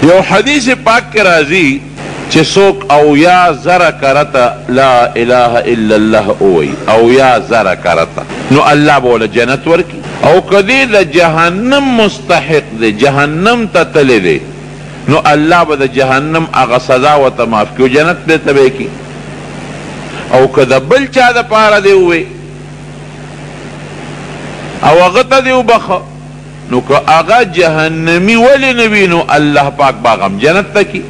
یو حدیث پاک کے راضی چه سوک او یا زر کرتا لا الہ الا اللہ اوئی او یا زر کرتا نو اللہ بولا جنت ورکی او کدی دا جہنم مستحق دے جہنم تا تلے دے نو اللہ با دا جہنم اغا سزا و تماف کیو جنت دے تبے کی او کدا بل چا دا پارا دے ہوئے او اغتا دے بخا نو که اغا جہنمی ولی نبی نو اللہ پاک باغم جنت تا کی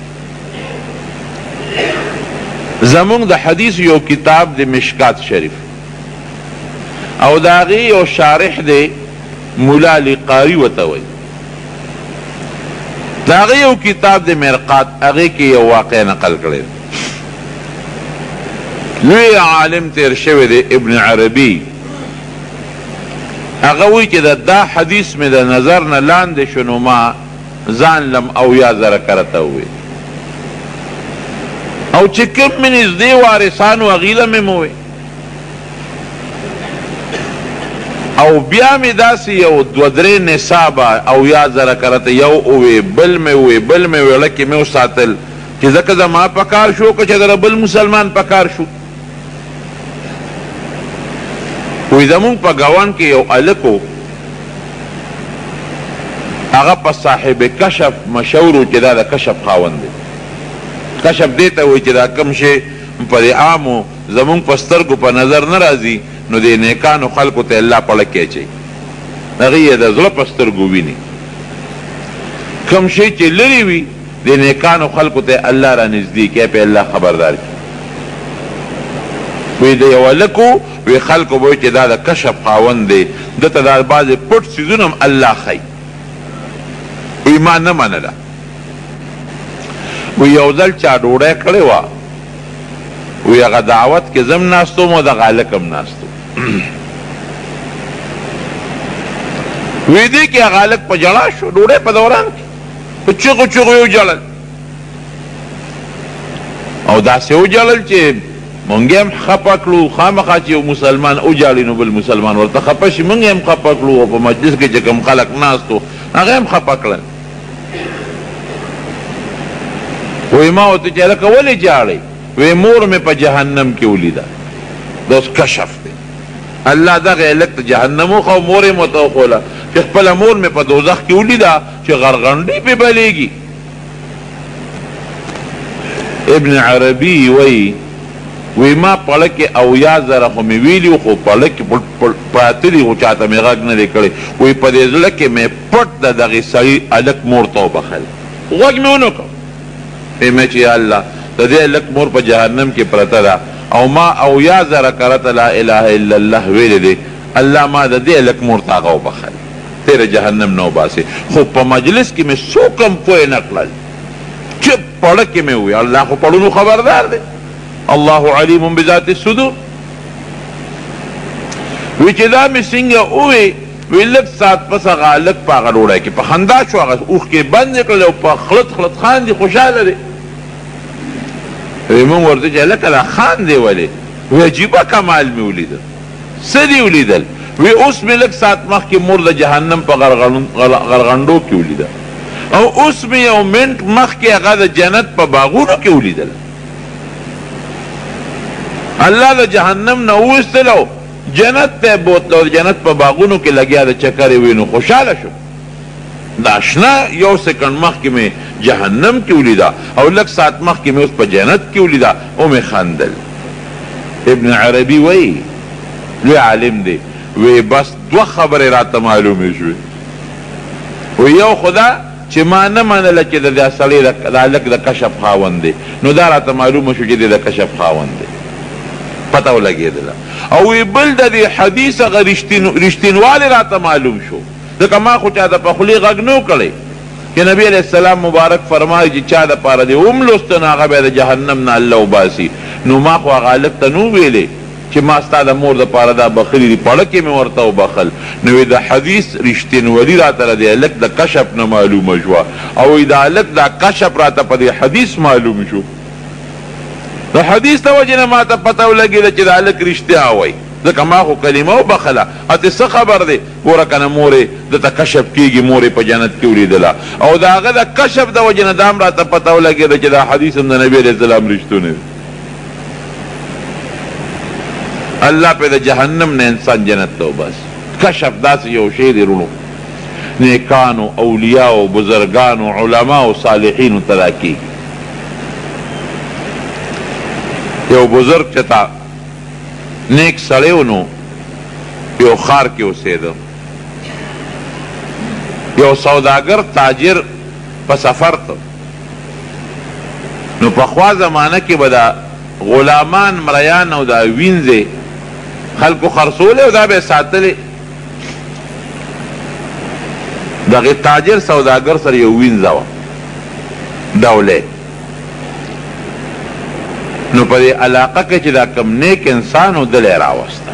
زمون دا حدیث یو کتاب دے مشکات شریف او داغی یو شارح دے مولا علی قاری وتوی داغی یو کتاب دے مرقات اغی کی یو واقع نقل کرے لوی عالم تیر شوی دے ابن عربی اغوی که دا حدیث میں دا نظر نلان دے شنو ما زان لم او یا ذرا کرتا ہوئے او چکم من از دی وارثانو اغیلہ میں موئے او بیا میں دا سی یو دودرے نصابا او یا ذرا کرتا یو اوے بل میں ہوئے لکی میں ساتل چی زکزا ما پکار شو کچھ در بل مسلمان پکار شو وی زمون پا گوان کے یو علکو اغا پا صاحب کشف مشورو چی دا کشف خاون دے کشف دیتا ہوئی چی دا کم شے پا دی عامو زمون پا سترگو پا نظر نرازی نو دی نیکانو خلقو تے اللہ پڑکے چی اغیی دا ظلپ سترگو بینی کم شے چی لری وی دی نیکانو خلقو تے اللہ را نزدیک ہے پہ اللہ خبردار کی وی دی یو علکو وی خلقو بوئی چی دا کشف خاون دے دتا دا باز پٹ سیزونم اللہ خی ایمان نمانلا وی یو ذل چا ڈوڑے کڑے وا وی اگا دعوت کے زم ناستو مو دا غالکم ناستو وی دی کہ غالک پا جڑا شو ڈوڑے پا دوران کی چگو یو جڑل او دا سے او جڑل چی منگی هم خپکلو خامخا چی مسلمان او جالینو بل مسلمان ورطا خپشی منگی هم خپکلو و پا مجلس کے چکم خلق ناستو اگه هم خپکلن وی ما ہوتا چی لکا ولی جاڑی وی مور میں پا جہنم کی ولیدہ دوست کشف دے اللہ دا غی لکتا جہنمو خواہ موری متو خولا چی خپلا مور میں پا دوزخ کی ولیدہ چی غرغنڈی پی بلے گی ابن عربی وی ما پڑکی او یا ذرا خو می ویلیو خو پڑکی پاتلی خو چاہتا می غاق ندے کڑی وی پا دیزلکی میں پٹ دا دغی سری علک مورتاو بخل غاق میں انو کم میں چی اللہ دا دے علک مور پا جہنم کی پرتا دا او ما او یا ذرا کرتا لا الہ الا اللہ ویلی دے اللہ ما دا دے علک مورتاغاو بخل تیرے جہنم نو باسی خو پا مجلس کی میں سوکم پوئے نقلل چپ پڑکی میں ہوئی اللہ خو پڑھونو خبردار دے اللہ علیم بذات الصدور وی چی دا می سنگا اوی وی لگ سات پس اغا لگ پا اغا روڑا کی پا خندا شو اغا اوخ کے بند نکلے پا خلط خان دی خوشحال دے وی من ورده چی لکلا خان دے والے وی عجیبا کمال می ولیدل سدی ولیدل وی اس می لگ سات مخ کی مرد جہنم پا غرغندو کی ولیدل او اس می یو منٹ مخ کی اغا دا جنت پا باغونو کی ولیدل اللہ دا جہنم نوستلو جنت تے بوتلو جنت پا باغونو کے لگیا دا چکری وینو خوشحال شو داشنا یو سکنڈ مخ کی میں جہنم کی ولیدہ او لگ سات مخ کی میں اس پا جنت کی ولیدہ او میں خاندل ابن عربی وی عالم دے وی بس دو خبر رات معلومی شوی وی یو خدا چی ما نمانا چی دا سلی دا لک دا کشف خاون دے نو دا رات معلوم شو چی دا کشف خاون دے پتاو لگی دلا اوی بل دا دی حدیث اگر رشتینوالی راتا معلوم شو دکا ما خو چا دا پخلی غگ نو کلی کہ نبی علیہ السلام مبارک فرمائی چی چا دا پارا دی املستن آغا بید جہنم نا اللہ باسی نو ما خو آغا لکتا نو بیلے چی ما ستا دا مور دا پارا دا بخلی دی پڑکی میں ورطاو بخل نوی دا حدیث رشتینوالی راتا دی لک دا کشف نا معلوم شوا اوی دا لک دا کشف راتا پا دی حدیث معلوم شو دا حدیث تا وجہ ما تا پتاو لگی دا چی دا لک رشتی آوائی ځکه ما خو کلمه وبخله اتې څه خبر دی ګوره که نه مورې دته کشف کېږي مورې په جنت کې ولیدله او د هغه د کشف د وجې نه دا هم راته پته ولګېده چې دا حدیث هم د نبي علیه السلام رښتونی دی الله پې د جهنم نه انسان جنت ته وباسي کشف داسې یو شی دی رونو نیکانو اولیاو بزرگانو علماو صالحینو ته دا کېږي یو بزرگ چې تا نیک سړی و نو یو ښار کې اوسېده یو سوداګر تاجر په سفر ته نو پخوا زمانه کې به دا غلامان مریان او دا وینځې خلکو خرڅولې او دا به یې ساتلې دغه تاجر سوداګر سره یو وینځه وه ډولۍ نو په دې علاقه کې چې دا کم نیک انسان و دلی راوسته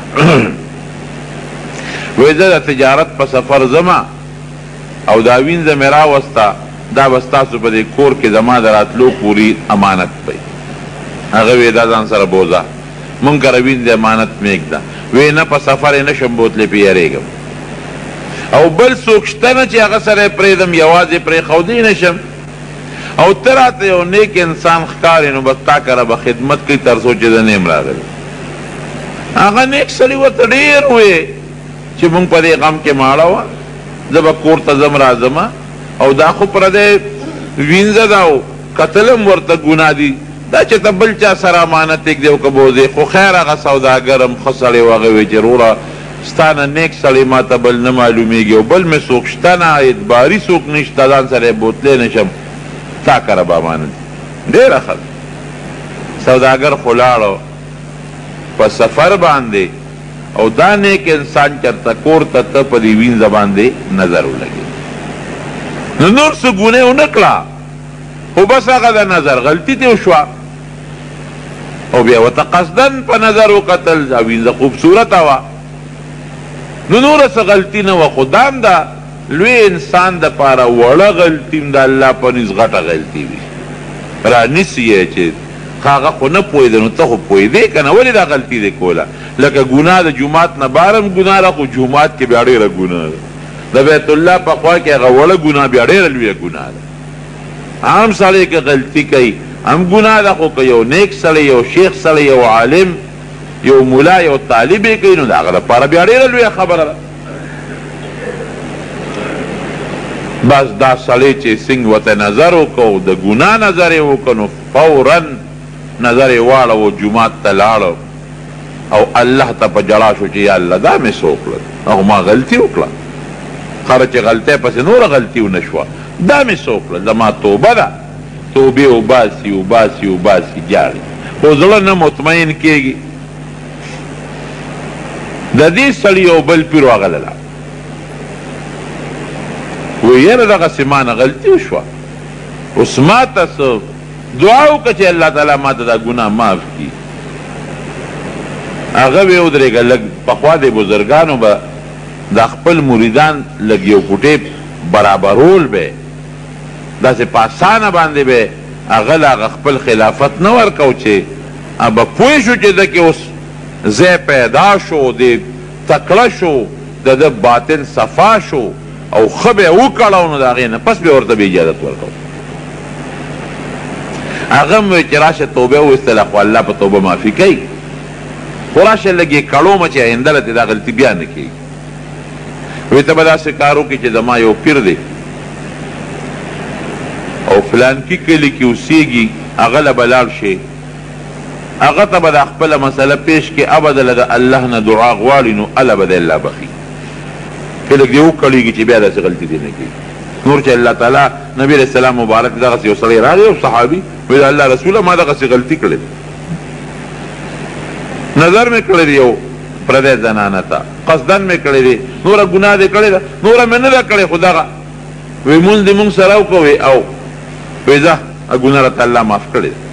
وایي زه د تجارت په سفر ځمه او دا وینځه مې راوسته دا به ستاسو په دې کور کې زما د راتلو پورې امانت پی هغه وی دا ځان سره بوځه مونږ کره وینځې امانت مې ایږده وی نه په سفر یې نشم بوتلې پې یېرېږم او بل څوک شته نه چې هغه سره یې پرېږدم یوازې پرېښودی نشم او ته راته یو نیک انسان ښکارې نو بس تا کره به خدمت کوي تر څو چې زه نه یم راغلی هغه نیک سړي ورته ډېر وې چې مونږ په دې غم کې ماړه وه زه به کور ته ځم راځمه او دا خو پردی وینځه ده او کتلم ورته ګناه دي دا چې ته بل چا سره امانت ایږدې او که بوځې خو خیر هغه سوداګر هم ښه سړی و هغه وی چې وروره ستا نه نیک سړی ما ته بل نه معلومیږي او بل مې څوک شته نه اعتباري څوک نشته ځان سره یې بوتلی نشم تا کره به امانت ډېره ښه سوداګر خو لاړو په سفر باندې او دا نیک انسان چرته کور ته ته په دې وینځه باندې نظر ولګېد نو نور څه ګونې ونه کړه خو بس هغه د نظر غلطي ترې وشوه او بیا ورته قصدن په نظر وکتل دا وینځه خوبصورته وه نو نوره څه غلطي نه وه خو دا هم ده لوی انسان د پاره وړه غلطي هم د الله په نس غټه غلطي وي رانیسي یې چې هغه خو نه پوهېده نو ته خو پوهېدې که نه ولې دا غلطي دې کوله لکه ګناه د جومات نه بهر هم ګناه ده خو جومات کې بیا ډېره ګناه ده د بیت الله په خوا کې هغه وړه ګناه بیا ډېره لویه ګناه ده عام سړی که غلطي کوي هم ګناه ده خو که یو نیک سړی یو شیخ سړی یو عالم یو ملا یو طالب یې کوي نو د هغه لپاره بیا ډېره لویه خبره ده بس دا سړی چې څنګه ورته نظر وکړو د ګناه نظر یې وکړو نو فورا نظر یې واړو جومات ته لاړو او الله ته په جړا شو چې یا الله دا مې څه وکړل هغه ما غلطي وکړه خره چې غلطۍ پسې نوره غلطي ونه شوه دا مې څه وکړل زما توبه ده توبې وباسي وباسي وباسي جاړي خو زړه نه مطمئن کېږي د دې سړي یو بل پیر راغلله وی یاره دغسې مانه غلطي وشوه اوس ما ته څه دعا وکړه چې الله تعالی ما ته دا ګناه معاف کړي هغه به ودرېږه لږ پخوا د بزرګانو به دا خپل مریدان لږ یو کوټې برابرول به داسې په اسانه باندې به هغه له هغه خپل خلافت نه ورکو چې به پوه شو چې ده کې اوس ځای پیدا شو د تکړه شو د ده باطن صفا شو او ښه به یې وکړو نو د هغې نه پس به ورته به اجازت ورکو هغه هم وایي چې راشه توبه وویستله خو الله په توبه معافي کوي خو راشه لږ یې کړومه چې آینده له دا غلطي بیا نه کېږي وایي ته به داسې کار وکړې چې زما یو پیر دی او فلانکي کلي کې اوسېږي هغه له به لاړ شي هغه ته به دا خپله مسله پیش کړي ابدله د الله نه دعا غواړي نو الله به د الله بخي که لږ دې وکړېږي چې بیا داسې غلطي دې نه کېږي نور چې الله تعالی نبی علیه السلام مبارک دغسې یو سړی راغی یو صحابي وایي د الله رسوله ما دغسې غلطي کړې نظر مې کړی دی یو پردی زنانه ته قصدن مې کړی دی نوره ګناه دې کړې ده نوره مې نه ده کړې خو دغه وایي مونځ دې مونږ سره وکړو او وایي ځه ګناه راته الله معاف کړې ده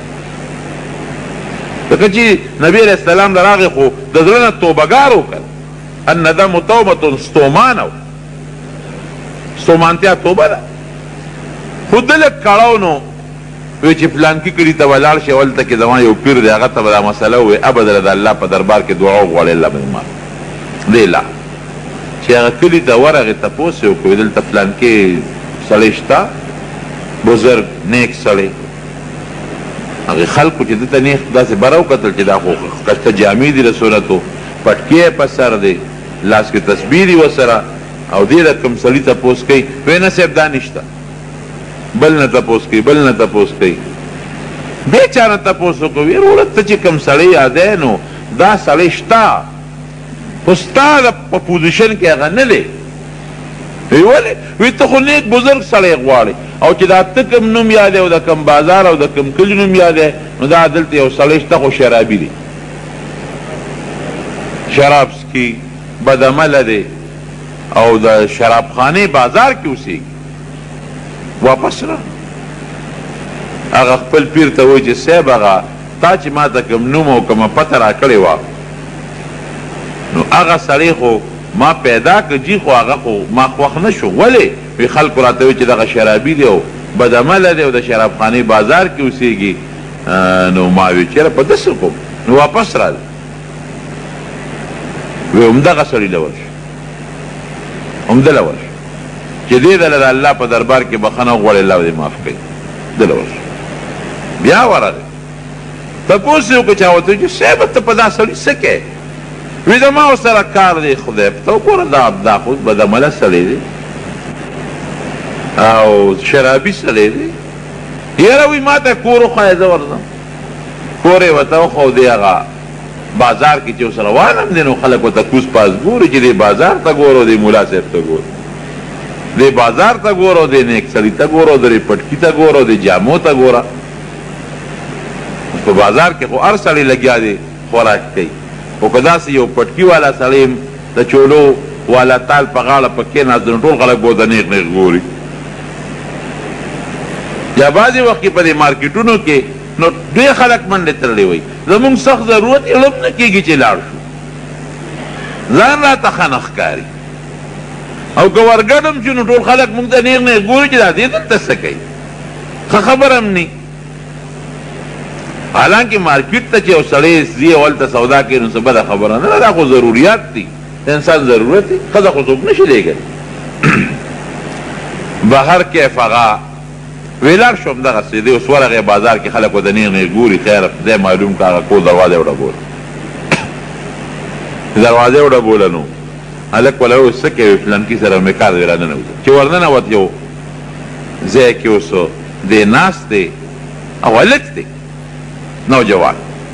ځکه چې نبی علیه السلام له راغی خو د زړه نه توبهګار وکړ الندم توبة ستومانه ستومانتیا توبه ده خو ده لږ کړو نو وی چې پلانکي کلي ته ولاړ شي هلته کې زما یو پیر دی هغه ته به دا مسله ووایي ابدله د الله په دربار کې دعا وغواړې الله به دې معاف دی لا چې هغه کلي ته ورغې تپوس یې وکړو دلته پلانکي سړی شته بزرګ نیک سړی هغې خلکو چې دته نیک داسې بره وکتل چې دا خو کشته جامې دي د سنتو پټکي یې په سر دی لاس کې تسبیح دي ورسره او دې رقم سړي تپوس کوي وی نه صاحب دا نشته بل نه تپوس کوي بل نه تپوس کوي دې چا نه تپوس وکړو وی وروره ته چې کوم سړی یادی نو دا سړی شته خو ستا په پوزیشن کې هغه نه دی وی ولې وی ته خو نیک بزرګ سړی غواړې او چې دا ته کوم نوم یادی او د کوم بازار او د کوم کلي نوم یادی نو دا دلته یو سړی شته خو شرابي دی شراب څکي بدعمله دی او د شرابخانې بازار کې اوسېږي واپس را هغه خپل پیر ته وایي چې صاحب هغه تا چې ما ته کوم نوم او کومه پته راکړې وه نو هغه سړی خو ما پیدا که جی خو هغه خو ما خوښ نه شو ولې وی خلکو راته وایي چې دغه شرابي دی او بدعمله دی او د شرابخانې بازار کې اوسېږي نو ما وی چېرې په داسې کوم نو واپس راځي وی همدغه سړي له ورشه همدله ورشه چې دې دله د الله په دربار کې بخښنه وغواړي الله دې معاف کوي دله ورشه بیا ورغی تپوس یې وکړو چا ورته وایي چې صاحب ته په دا سړي څه کوې وی زما ورسره کار دی خدای په ته وګوره دا خو بدعمله سړی دی او شرابي سړی دی یاره وی ما ته کور وښایه زه ورځم کور یې ورته وښودی هغه بازار کې چې ورسره وانم دی نو خلک ورته کوس پاس ګوري چې دې بازار ته ګورو دې ملا صاحب ته ګورو دې بازار ته ګورو دې نیک سړي ته ګورو دې پټکي ته ګورو دې جامو ته ګوره په بازار کې خو هر سړی لګیا دی خوراک کوي خو که داسې یو پټکي والا سړی د چولو والا تال په غاړه په کېناست نو ټول خلک به ورته نیغ نیغ ګوري یا بعضې وخت کې په دې مارکیټونو کې نو ډېر خلک منډې تړلی وي زمونږ سخت ضرورت یې هم نه کېږي چې لاړ شو ځان راته ښه نه ښکاري او که ورګډم شو نو ټول خلک مونږ ته نیغ نیغ ګوري چې دا دې دلته څه کوي ښه خبره هم نه حالانکه مارکیټ ته چې یو سړی ځي او هلته سودا کوي نو څه بده خبره نه ده دا خو ضروریات دي د انسان ضرورت دی ښځه خو څوک نشي لیږلی بهر کیف هغه ویلاړ شو همدغسې دی اوس ورغی بازار کې خلک ورته نیغ نیغ ګوري خیر خدای معلوم که هغه کور دروازه یې وډبوله دروازه یې وډبوله نو هلک وله اوس څه کوې فلانکي سره مې کار دی راننوت چې ورننوت یو ځای کې اوس دی ناست دی او هلک دی نوجوان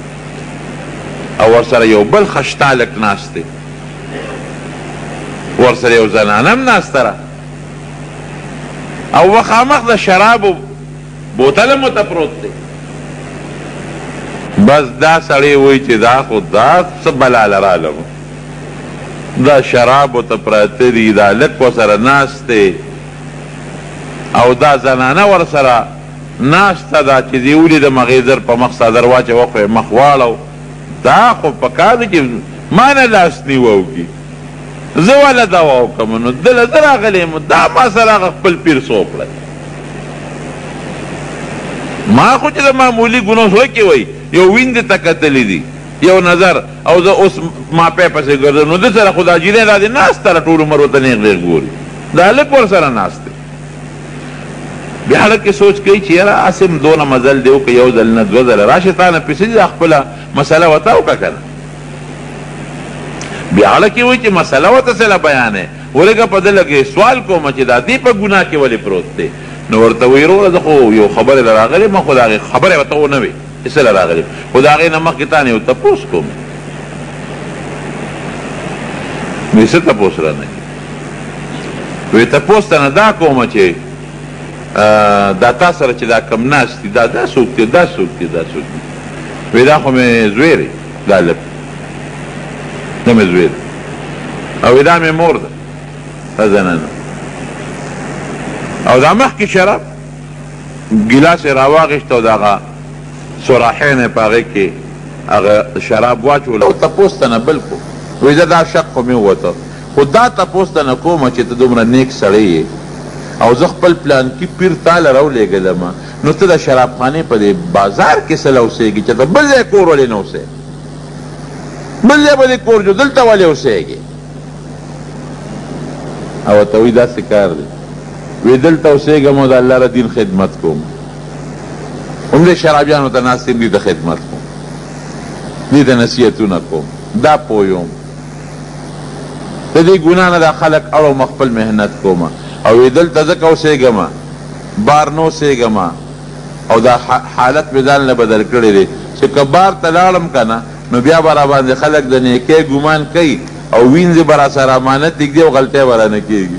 او ورسره یو بل خشته هلک ناست دی ورسره یو زنانه هم ناسته ده او مخامخ د شرابو بوتل هم ورته پروت دی بس دا سړی وایي چې دا خو دا څه بلاله رالم دا شراب ورته پراته دي دا هلک ورسره ناست دی او دا زنانه ورسره ناسته ده چې دې ولیدم هغې زر په مخ څادر واچوه خو یې مخ واړو دا خو پکار دی چې ما نه لاس نیوه وکړي زه والا دوا وکړم نو دله زه راغلی یم دا ما سره هغه خپل پیر څه وکړی ما خو چې د معمولي ګناه زړه کې وایي یو ویندې ته کتلی دي یو نظر او زه اوس ماپی پسې ګرځم نو ده سره خو دا جیرۍ دا دې ناسته ده ټول عمر ورته نیغ نیغ ګوري دا هلک ورسره ناست دی بیا هلک کې سوچ کوي چې یاره اسم دونه مزل دی وکړه یو ځل نه دوه ځله راشه تا نه پسې دا خپله مسله ورته وکړه که نه بیا هلک یې وایي چې مسله ورته سله بیانې ورېږه په ده لږ سوال کومه چې دا دې په ګناه کې ولې پروت دی نو ورته وایي وروره زه خو یو خبرې له راغلی ما خو د هغې خبره ورته ونه وې چې څه له راغلی خو د هغې نه مخکې تا نه یو تپوس کوم وایي څه تپوس رانه وایي تپوس ته نه دا کومه چې دا تا سره چې دا کم ناست دي دا څوک دی دا څوک دی دا څوک دی وایي دا خو مې زوی دی دا هلک دا مې زوی دی او وایي دا مې مور ده دا زنانه او دا مخکې شراب ګیلاس یې راواغېشت او د هغه سراحین یې په هغې کې هغه شراب واچول او تپوس ته نه بل کو وایي زه دا شک خو مې ووته خو دا تپوس ته نه کومه چې ته دومره نیک سړی یې او زه خپل پلانکي پیر تاله راولېږلم نو ته د شرابخانې په دې بازار کې څه له اوسېږي چې ته بل ځای کور ولې نه اوسې بل ځای به دې کور جو دلته ولې اوسېږي او ورته وایي داسې کار دی وی دلته اوسېږم او د الله ر دین خدمت کوم همدې شرابیانو ته ناست یم دې ته خدمت کوم دې ته نصیحتونه کوم دا پوه یم د دې ګناه نه دا خلک اړوم خپل محنت کوم او وی دلته ځکه اوسېږم بار نه اوسېږم او دا حالت مې ځان نه بدل کړی دی چې که بار ته لاړم که نه نو بیا به راباندې خلک د نیکۍ ګمان کوي او وینځې به راسره امانت ایږدي او غلطۍ به رانه کېږي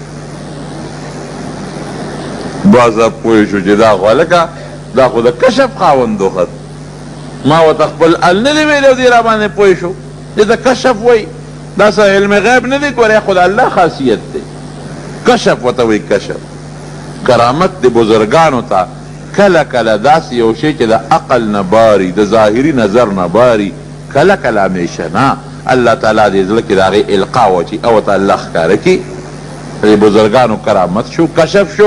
بازه پوه شو چې دا خو هلکه دا خو د کشف خاوند وخت ما ورته خپل ال نه دی ویلی او دې راباندې پوه شو دې ته کشف وایي دا څه علم غیب نه دی ګورې خو د الله خاصیت دی کشف ورته وایي کشف کرامت د بزرګانو ته کله کله داسې یو شی چې د عقل نه باري د ظاهري نظر نه باري کله کله همیشه نه الله تعالی دې زړه کې د هغې القا واچي او ورته الله ښکاره کړي د بزرګانو کرامت شو کشف شو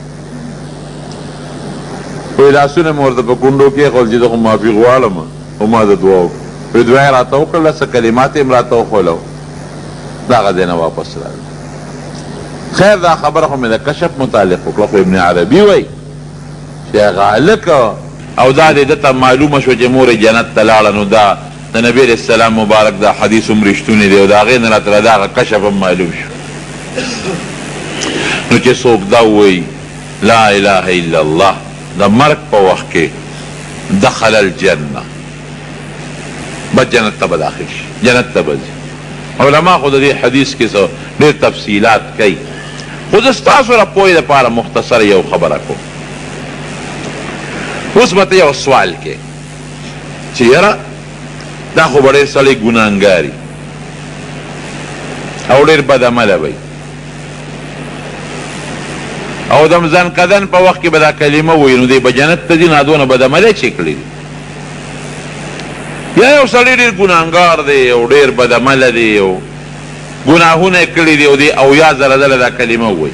وایي لاسونه مې ورته په کونډو کېښول چې زه خو معافي غواړم او ما د دعا وکړه وایي دعا یې راته وکړله څه کلمات یې م راته وښولو د هغه ځای نه واپس راغله خیر دا خبره خو مې د کشف متعلق وکړه خو ابن عربي وایي چې هغه هلک او دا دې دته معلومه شوه چې مور جنت ته لاړه نو دا د نبي علیه السلام مبارک دا حدیث هم رښتونی دی او د هغې نه راته د هغه کشف هم معلوم شو نو چې څوک دا ووایي لا اله الا الله د مرګ په وخت کې دخل الجنه بس جنت ته به داخل شي جنت ته به ځي علما خو د دې حدیث کې څه ډېر تفصیلات کوي خو زه ستاسو را پوهې دپاره مختصره یو خبره کوم اوس به ته یو سوال کې چې یاره دا خو به ډېر سړی ګناهګاري او ډېر بد عمله وی او د ځان کدن په وخت کې به دا کلمه وایي نو دی به جنت ته ځي نو دونه بد عملی چې کړي دي یا یو سړی ډېر ګناهګار دی او ډېر بد عمله دی او ګناهونه یې کړي دي او دی اویا زره ځله دا کلمه وایي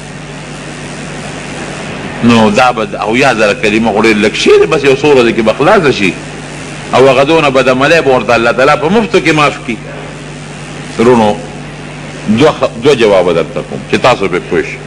نو دا به اویا زره کلمه خو ډېر لږ شی دی بس یو څو ورځې کې به خلاصه شي او هغه دونه بد عملی به ورته الله تعالی په مفتو کې معاف کړي رونو دوه جوابه درته کوم چې تاسو پرې پوه شئ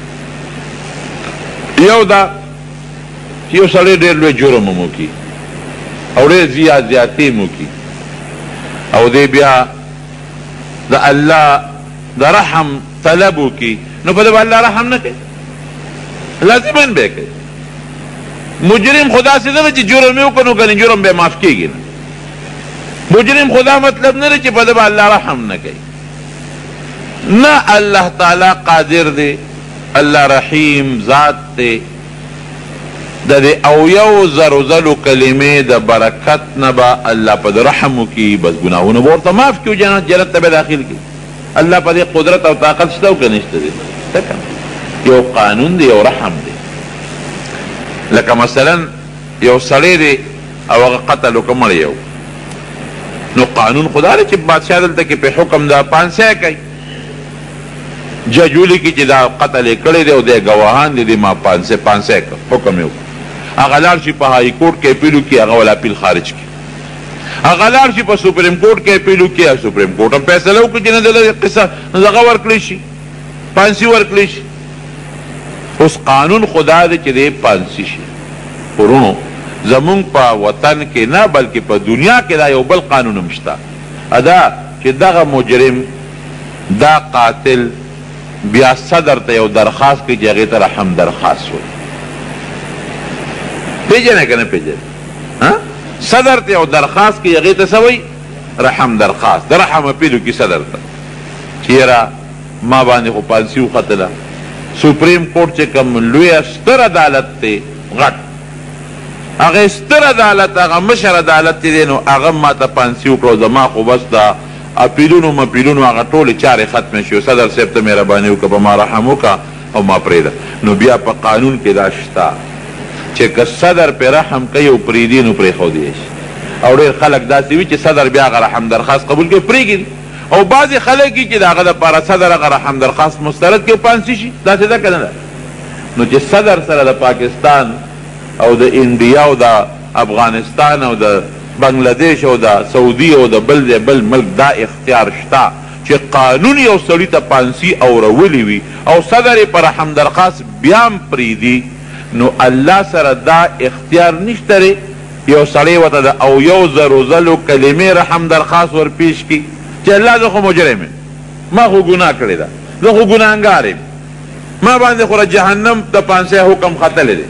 یو دا چې یو سړی ډېر لوی جرم هم وکړي او ډېر زیاتې هم وکړي او دی بیا د الله د رحم طلب وکړي نو په ده به الله رحم نه کوي لازما به یې کوي مجرم خو داسې نه ده چې جرم یې وکړو نو کنې جرم به یې معاف کېږي نه مجرم خو دا مطلب نه دی چې په ده به الله رحم نه کوي نه الله تعالی قادر دی الله رحیم ذات دی د دې او یو زرو زلو کلمې د برکت نه به الله په رحم وکړي بس ګناهونه به ورته معاف کړي جنت ته به داخل کړي الله په دې قدرت او طاقت شته او که نشته دی یو قانون دی یو رحم دی لکه مثلا یو سړی دی او هغه قتل وکړه مړ یو نو قانون خدا دی چې بادشاه دلته کې په حکم دا 500 کوي جج ولیکي چې دا قتل یې کړی دی او دی ګواهان دي دی ما 500 حکم یې وکړ هغه لاړ شي په های کورټ کې اپیل وکړي هغه ول اپیل خارج کړي هغه لاړ شي په سپریم کورټ کې اپیل وکړي سپریم کورټ هم فیصله وکړي چې نه دله قصه دغه ورکړی شي پانسي ورکړی شي اوس قانون خدا دی چې دی پانسي شي ورونو زمونږ په وطن کې نه بلکې په دنیا کې دا یو بل قانون هم شته ادا چې دغه مجرم دا قاتل بیا صدر ته یو درخواست کوي چې هغې ته رحم درخواست وایي پیژنې که نه پیژنې صدر ته یو درخواست کوي هغې ته څه وایي رحم درخواست د رحم اپیل وکړي صدر ته چې یاره ما باندې خو پانسي وختله سپریم کورټ چې کوم لویه ستر عدالت دی غټ هغې ستر عدالت هغه مشر عدالت چې دی نو هغه ما ته پانسي وکړه او زما خو بس دا اپیلونو مپیلونو هغه ټولې چارې ختمې شي صدر صاحب ته مهرباني وکړه په ما رحم وکړه او ما پرېږده نو بیا په قانون کې دا شته چې که صدر پې رحم کوي او پرېږدي نو پرېښودی شي او ډېر خلک داسې وي چې صدر بیا هغه رحم درخواست قبول کوي پرېږدي او بعضې خلک وي چې د هغه دپاره صدر هغه رحم درخواست مسترد کوي پانسي شي داسې ده که نه ده نو چې صدر سره د پاکستان او د انډیا او د افغانستان او د بنگلادیش او د سعودي او د بل ملک دا اختیار شته چې قانون یو سړي ته پانسي اورولی وي او صدر یې پر رحم درخواست بیا هم پرېږدي، نو الله سره دا اختیار نشته دی یو سړی ورته د او یو زرو ځلو کلمې رحم درخواست ورپېش کړي چې الله زه خو مجرم یم، ما خو ګناه کړې ده، زه خو ګناهګار یم، ما باندې خو جهنم د پانسۍ حکم ختلی دی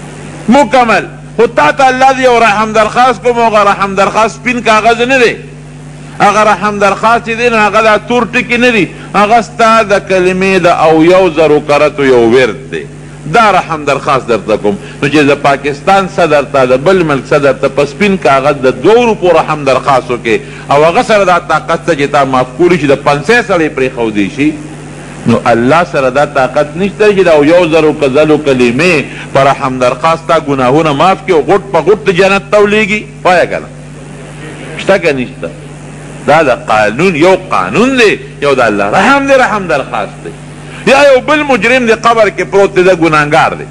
مکمل، خو تا ته الله دی یو رحم درخواست کوم، هغه رحم درخواست سپین کاغذ نه دی، هغه رحم درخواست چې دی نو هغه دا تور ټکي نه دي، هغه ستا د کلمې د او یو زرو کرتو یو ورد دی، دا رحم درخواست درته کوم. نو چې د پاکستان صدر ته د بل ملک صدر ته په سپین کاغذ د 2 روپو رحم درخواست وکړې او هغه سره دا طاقت ته چې تا معاف کولی شي د 500 سړی پرېښودی شي، نو الله سره دا طاقت نشته چې دا یو زرو کزلو کلمې په رحم درخواست تا ګناهونه معاف کړي او غټ په غټ جنت ته ولیږي. پوهه که نه شته که نشته؟ دا د قانون یو قانون دی، یو د الله رحم دی، رحم درخواست دی. یا یو بل مجرم دی قبر کې پروت دی، دا ګناهګار دی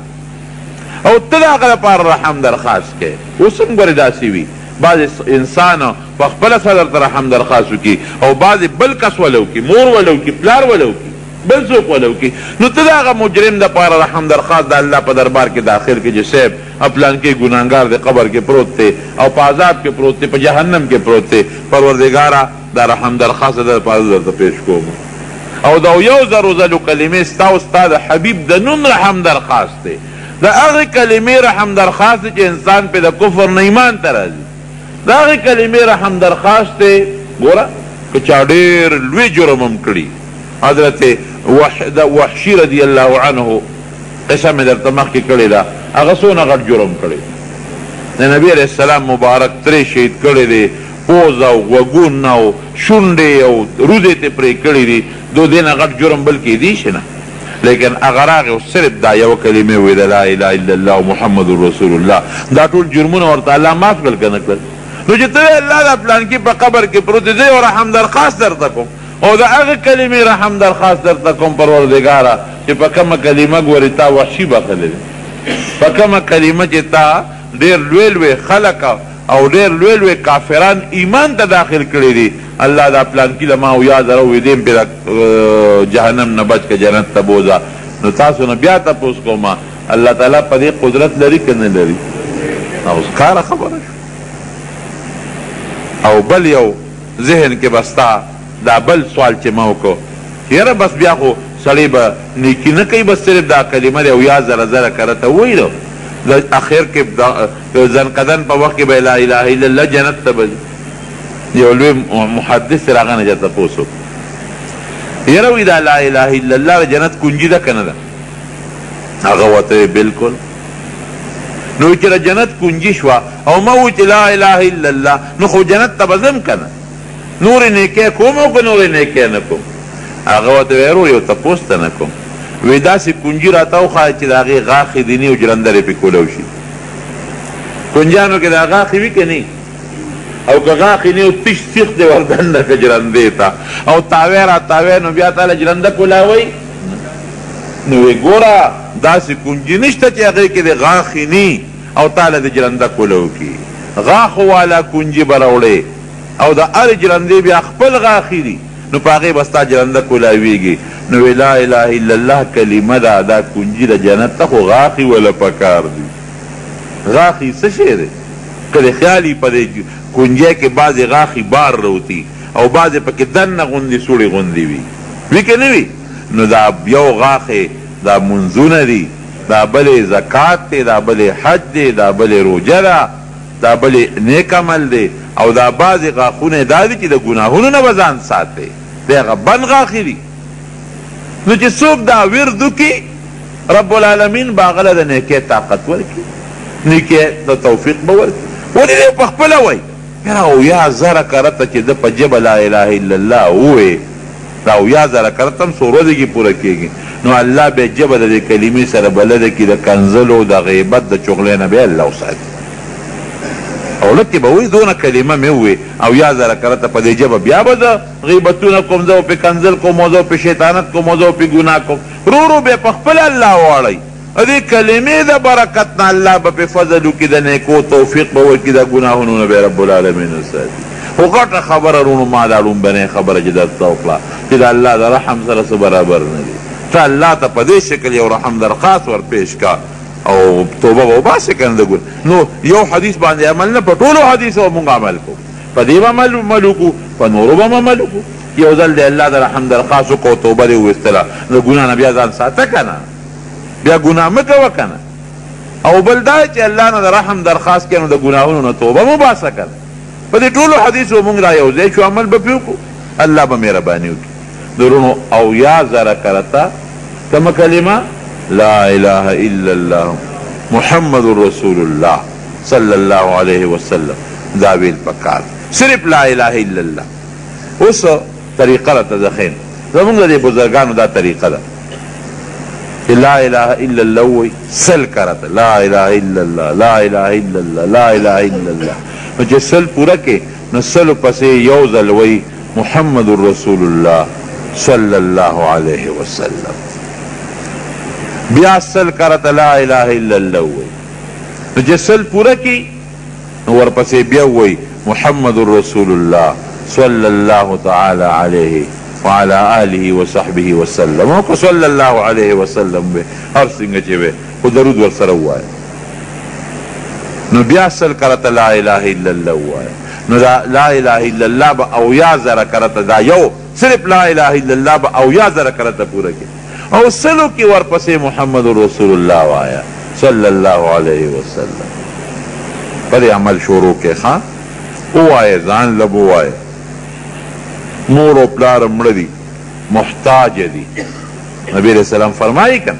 او ته د هغه دپاره رحم درخواست کوې. اوس هم ګورې داسې وي بعضې انسان په خپله صدر ته رحم درخواست وکړي او بعضې بل کس ولو کړي، مور ولو کړي، پلار ولو کړي، بل څوک ولو کړي، نو ته د هغه مجرم دپاره رحم درخواست د الله په دربار کې داخل کړي چې صاحب پلانکي ګناهګار دی، قبر کې پروت دی او په عذاب کې پروت دی، په جهنم کې پروت دی، پروردګاره دا رحم درخواست د پاره درته پیش کوم او دا یو زرو ځلو کلمې ستا او ستا د حبیب د نوم رحم درخواست دی. د هغې کلمې رحم درخواست دی چې انسان پې د کفر نه ایمان ته راځي، د هغې کلمې رحم درخواست دی. ګوره که چا ډېر لوی جرم هم کړي، حضرت وحشي رضی الله عنه قصه مې درته مخکې کړې ده، هغه څونه غټ جرم کړی، د نبي علیه السلام مبارک ترې شهید کړی دی، پوز او غوږونه او شونډې او روزې ترې پرې کړي دي، دو دې نه غټ جرم بل کیدی شي نه، لیکن هغه راغی او صرف دا یوه کلمې وویې د لا اله الا الله محمد رسول الله، دا ټول جرمونه ورته الله معاف کړل که نه کړل. نو چې ته الله دا پلانکي په قبر کې پروت دی، زه یو رحم درخواست درته کوم او د هغې کلمې رحم درخواست درته کوم پروردګاره چې په کومه کلمه ګورې تا وحشي بخلی دی، په کومه کلمه چې تا ډېر لوی لوی خلک او ډېر لوی لوی کافران ایمان ته داخل کړي دي، الله دا پلانکي له ما او یا زره ویدیم پې جهنم نه بچ که جنت ته بوځه. نو تاسو نه بیا تپوس کوم الله تعالی په دې قدرت لري که نه لري؟ اوس کاره خبره شو. او بل یو ذهن کې به ستا دا بل سوال چې ما وکړو چې یاره بس بیا خو سړی به نیکي نه کوي، بس صرف دا کلمه دی او یا زره زره کرته وایي نو د اخر کې زنقدن په وخت کې به لا اله الا الله جنت ته به یو لوی محدث راغی نه چا تپوس وکړو یاره وایي دا لا اله الا الله د جنت کنجي ده که نه ده؟ هغه ورته بلکل. نو چې د جنت کنجي شوه او ما وایي چې لا اله الا الله، نو خو جنت ته به ځم که نه؟ نورې نیکۍ کوم او که نورې نیکۍ نه کوم؟ هغه ورته ویل یو تپوس ته نه کوم، وی داسې کنجي راته وښایه چې د هغې غاښې دي نه او جرندرې پې کولو شي. کنجانو کې دا غاښې وي که نه؟ او که غاښې نه او تش سیخ دی وردننه که جرندې ته او تاوی را تاوی نو بیا تاله جرنده کولاوئ؟ نو وی ګوره داسې کنجي نشته چې هغې کې د غاښې نه او تاله د جرنده کولو کي، غاښو والا کنجي به راوړې او د هرې جرندې بیا خپل غاښې دي، نو په هغې به ستا جرنده کولاویږي. نو وی لا اله الا الله کلمه ده، دا کنجي د جنت ته خو غاښې وله پکار دي. غاښې څه شی دی؟ که د خیالي په دې کنجۍ کې بعضې غاښې بار روتي او بعضې پکې دننه غوندې سوړې غوندې وي، وي که نه وي؟ نو دا یو غاښې دا منځونه دي، دا بلې زکات دی، دا بلې حج دی، دا بلې روجه ده، دا بلې نیک عمل دی، او دا بعضې غاښونه دا دي چې د ګناهونو نه به ځان ساتي، د هغه بند غاښې دي. نو چې څوک دا ورد وکړي رب العالمین به هغه له د نیکۍ طاقت ورکړي، نیکۍ د توفیق به ورکړي. ولې دی په خپله وایي یاره اویا زره کرته چې ده په ژبه لا اله الا الله ووایي، دا اویا زره کرته هم څو ورځې کې پوره کېږي، نو الله بیا ژبه د دې کلمې سره بلده کړي د کنځلو، د غیبت، د چغلۍ نه بیا الله وساتي. او لکې به وایي دونه کلمه مې ووایي او یا زره کرته په دې ژبه بیا به زه غیبتونه کوم، زه پې کنځل کوم، او زه پې شیطانت کوم، او زه پې ګناه کوم. رو رو بیا په خپله الله واړئ دې کلمې د برکت نه الله به پې فضل وکړي د نیکو توفیق به ورکړي د ګناهونو نه به رب العالمین وساتي خو غټه خبره رونو ما دا لومبنۍ خبره چې درته وکړه چې د الله د رحم سره څه برابر نه دي ته الله ته په دې شکل یو رحم درخواست ورپېش کا او توبه به وباسې که نه د نو یو حدیث باندې عمل نه په ټولو حدیثو مونږ عمل کوو په دې به عمل وکړو په نورو به عمل وکړو یو ځل د الله د رحم درخواست وکړو توبه دې وویستله د ګناه نه بیا ځان ساته که نه بیا ګناه مه کوه که نه او بل دا چې الله نه د رحم درخواست کوې نو د ګناهونو نه توبه مه باسه که نه په دې ټولو حدیثو مونږ را یو ځای شو عمل به پرې وکړو الله به مهرباني وکړي درونو اویا زره کرته کومه کلمه لا اله الا الله محمد رسول الله صلی الله علیه وسلم دا ویل پکار صرف لا اله الا الله اوس طریقه راته ځخین زمونږ د بزرګانو دا طریقه ده چې لا اله الا الله وایي سل کرته لا اله الا الله لا اله الا الله لا اله الا الله نو چې سل پوره کې نو سلو پسې یو ځل وایي محمد رسول الله صلی الله علیه وسلم بیا سل کرته لا اله الا الله وایي نو چې سل پوره کې نو ورپسې بیا وایي محمد رسول الله صلی الله تعالی علیه وعلى آله وصحبه وسلم او صلی الله علیه وسلم به هر څنګه چې وي خو درود ورسره ووایه نو بیا سل کرته لا اله الا الله ووایه نو لا اله الا الله به اویا زره کرته دا یو صرف لا اله الا الله به اویا زره کرته پوره کړي او سلو کې ورپسې محمد رسول الله وایه صلی الله علیه وسلم پر عمل شروع کې ښه ووایه ځان لب ووایه مور و پلار مړه دي محتاج دي نبی علیہ السلام فرمایي که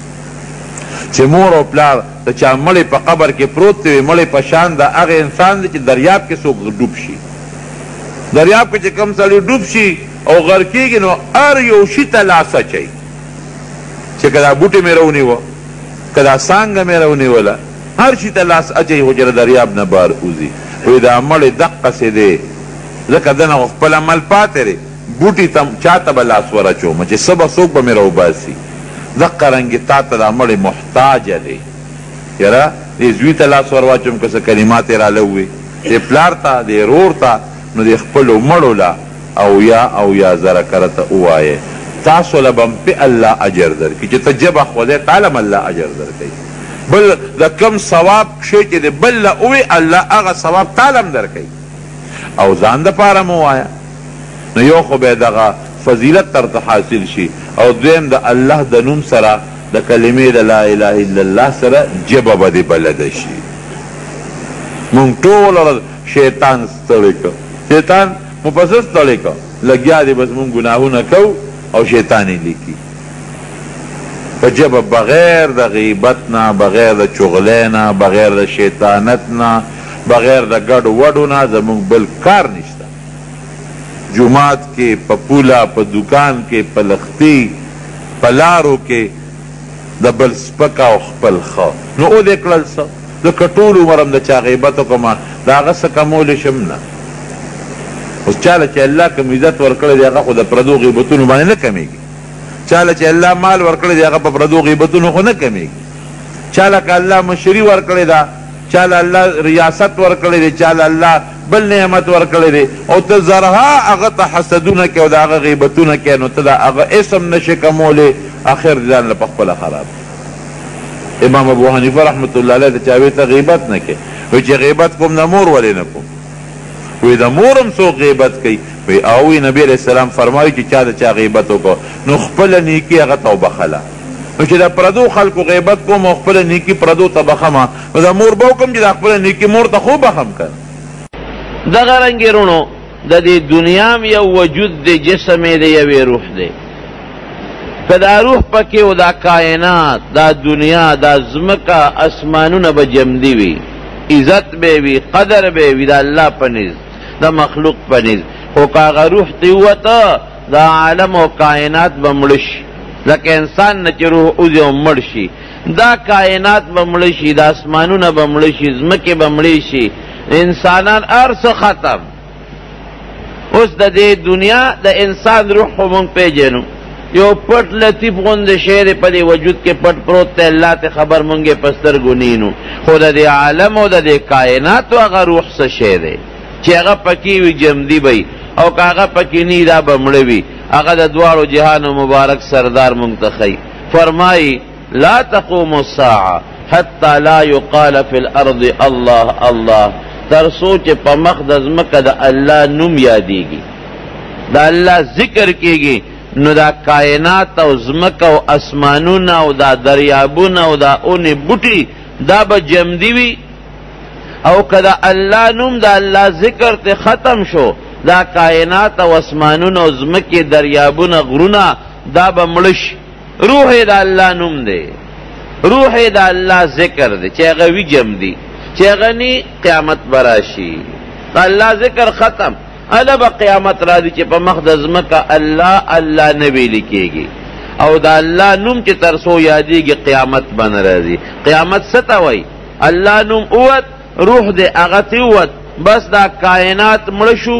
چې مور او پلار د چا مړی په قبر کې پروت دی مړی په شان د هغه انسان دی چې دریاب کې څوک ډوب شي دریاب کې چې کوم سړی ډوب شي او غر کېږي نو هر یو شي ته لاس اچوي چې که دا بوټې مې راونیوه که دا څانګه مې راونیوله هر شي ته لاس اچوي خو چې د دریاب نه بار وځي وایي دا مړی دقسې دی ځکه دنه خو خپل عمل پاتې دی بوټي چا ته به لاس ورچوم چې څه به څوک به مې راوباسي دقه رنګې تا ته دا مړی محتاجه دی یاره دې زوی ته لاس ور واچوم که څه کلمات یې راله ووایي دې پلار ته دې رور ته نو دې خپلو مړو له اویا زره کرته ووایې تاسو له به هم پې الله اجر درکړي چې ته ژبه خدای تعالی هم الله اجر درکوي بل د کم ثواب شی چې دی بل له ووایي الله هغه ثواب تعالی هم درکوي او ځان دپاره مو وایه نو یو خو به دغه فضیلت ترته حاصل شي او دویم د الله د نوم سره د کلمې د لا اله الا الله سره ژبه به دې بلده شي مونږ ټول ورځ شیطان ستړی که شیطان مو په څه ستړی که لګیا دی بس مونږ ګناهونه کوو او شیطان یې لیکي په ژبه بغیر د غیبت نه بغیر د چغلۍ نه بغیر د شیطانت نه بغیر د ګډو وډو نه زمونږ بل کار نشته جومات کې په پوله په دکان کې په لختي په لارو کې د بل سپکه او خپل ښه نو او دې کړل څه ځکه ټول عمر هم د چا غیبت وکړمه د هغه څه کمولی شم نه اوس چاله چې الله کوم عزت ورکړی دی هغه خو د پردو غیبتونو باندې نه کمیږي چاله چې الله مال ورکړی دی هغه په پردو غیبتونو خو نه کمیږي چاله که الله مشري ورکړې ده چاله الله ریاست ورکړی دی چاله الله بل نعمت ورکړی دی او ته زرها هغه ته حسدونه کوې او د هغه غیبتونه کوې نو ته د هغه اسم نشې کومولی اخر ځان له پخپله خراب امام ابو حنیفه رحمت الله علیه د چاوې ته غیبت نه کوي وایي چې غیبت کوم د مور ولې نه کوم وایي د مور هم څوک غیبت کوي وایي او نبی علیه السلام فرمایي چې چا د چا غیبت وکړو نو خپله نیکي هغه ته وبخله نو چې د پردو خلکو غیبت کوم او خپله نیکي پردو ته بخمه نو د مور به وکړم چې د خپله نیکي مور ته خو بخم که دغه رنګې رونو د دې دنیا م یو وجود دی جسم یې د یوې روح دی که دا روح پکې و دا کائنات دا دنیا دا ځمکه اسمانونه به جمدي وي عزت به وي قدر به وي د الله په نزد د مخلوق په نزد خو که هغه روح ته ووته دا عالم او کائنات به مړه شي لکه انسان نه چې روح وځي او مړ شي دا کائنات به مړه شي دا اسمانونه به مړه شي ځمکې به مړې شي انسانان هر څه ختم اوس د دې دنیا د انسان روح خو مونږ پیژنو یو پټ لطیف غوندې شی دی په دې وجود کې پټ پروت دی، الله ته خبر مونږې په سترګو نینو، خو د دې عالم او د دې کائناتو هغه روح څه شی دی چې هغه پکې وي جمدي وي، او که هغه پکې نی دا به مړه وي. هغه د دواړو جهانو مبارک سردار مونږ ته ښیي. فرمایي لا تقوم الساعه حتی لا یقال فی الارض الله الله، تر څو چې په مخ د ځمکه د الله نوم یادېږي، د الله ذکر کېږي، نو دا کائنات او ځمکه او اسمانونه او دا دریابونه او دا اونې بوټي دا به جمدي وي. او که د الله نوم د الله ذکر ته ختم شو، دا کائنات او اسمانونه او ځمکې دریابونه غرونه دا به مړه شي. روح د الله نوم دی، روح د الله ذکر دی چې هغه وي جمدي، چې هغه نی قیامت براشي. د الله ذکر ختم، اله به قیامت راځي چې په مخ د ځمکه الله الله نه ویل کېږي، او د الله نوم چې تر څو یادېږي قیامت به نه راځي. قیامت څه ته وایي؟ الله نوم اوت، روح دې هغه ته اوت، بس دا کائنات مړه شو.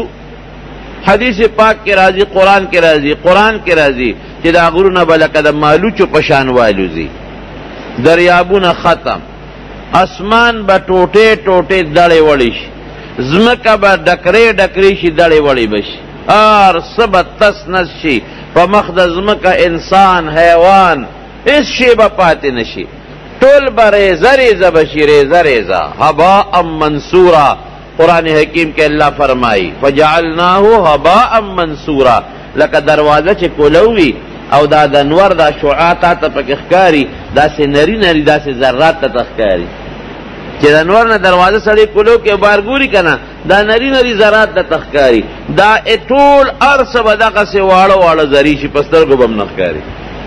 حدیث پاک کې راځي، قرآن کې راځي چې دا غرونه به لکه د مالوچو په شان والوځي، دریابونه ختم، اسمان به ټوټې ټوټې دړې وړې شي، ځمکه به ډکرې شي، دړې وړې به شي، هر څه به تس نس شي. په مخ د ځمکه انسان، حیوان، هېڅ شی به پاتې نه شي، ټول به ریزه ریزه به شي، ریزه ریزه، هباء منصورا. قرآن حکیم کې الله فرمایي فجعلناه هباء منصورا، لکه دروازه چې کولوي او دا د انور دا شعاع تا ته پکې ښکاري، داسې نری نری داسې ذرات ته ښکاري چې د انور نه دروازه سړی کولو کې بار ګوري که نه، دا نری نری ذرات ته ښکاري، دا ټول هر څه به دغسې واړه واړه ذرې شي، په سترګو به هم نه ښکاري.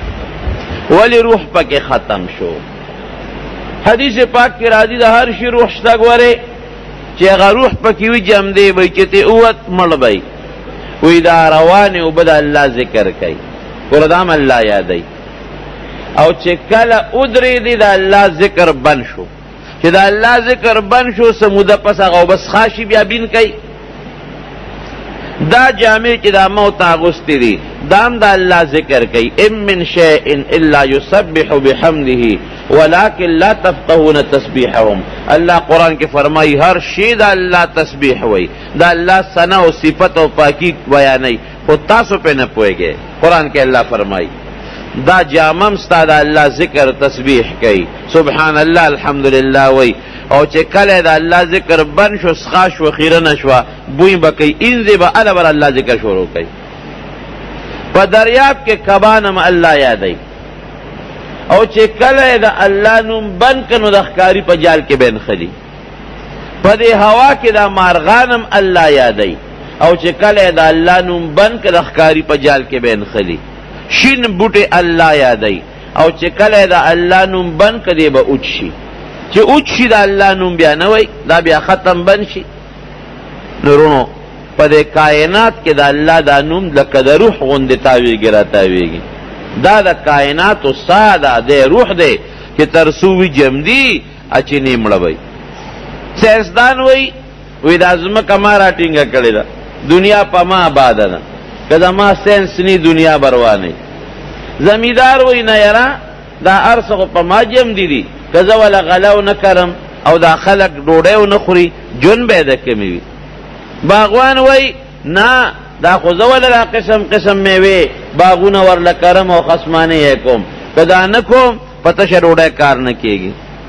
ولې روح پکې ختم شو؟ حدیث پاک کې راځي د هر شي روح شته، ګورې چې هغه روح پکې وي جمدی وي، چې ته اوت مړ وي. وی دا روانې اوبه د الله ذکر کوي، ګوردام الله یادوي، او چې کله ودرېدې د الله ذکر بند شو، چې د الله ذکر بند شو څه موده پس هغه اوبه څښا شي، بیا بین کوي. دا جامې چې دا موت اغوستې دي دا هم د الله ذکر کوي. ان من شیء الا یسبح بحمده ولكن لا تفقهون تسبیحهم. الله قرآن کې فرمایي هر شی د الله تسبیح وي، د الله ثنا او صفت او پاکی بیانوي، خو تاسو پې نه پوهېږئ. قرآن کې الله فرمایي دا جامم ستا د الله ذکر تسبیح کوي، سبحان الله الحمدلله وي. او چې کله د الله ذکر بند شو، څښا شو، خیره نه شوه، بوی به کوي، انځې به اله بر الله ذکر شروع کوي. په دریاب کې کبان هم الله یادوي، او چې کله د الله نوم بند که نو د ښکاري په جال کې به نښلي. په دې هوا کې د مارغان هم الله یادوي، او چې کله د الله نوم بند که د ښکاري په جال کې به نښلي. شین بوټي الله یادوي، او چې کله د الله نوم بند که دی به اوچ شي، چې اوچ شي د الله نوم بیا نه وی، دا بیا ختم بند شي. نورونو په دې کائنات کې د الله دا نوم لکه د روح غوندې تاویږي را تاویږي. دا د کائناتو سا ده، د روح دی چې تر څو وي جمدي اچینې مړه وی. ساینسدان وی دا ځمکه ما را ټینګه کړې ده، دنیا په ما آباده ده، که زما ساینس نی دنیا بروانه. زمیندار وی نه یاره دا هر څه خو په ما جمدي دي، که زه وله غلو نه کرم او دا خلک ډوډۍ ونه خوري، جون به د کمې وي. باغوان وی نه دا خو زه وله را قسم قسم میوې باغونه ورله کرم او خصمانې یې کوم، که دا نه کوم په تشه ډوډۍ کار نه کېږي.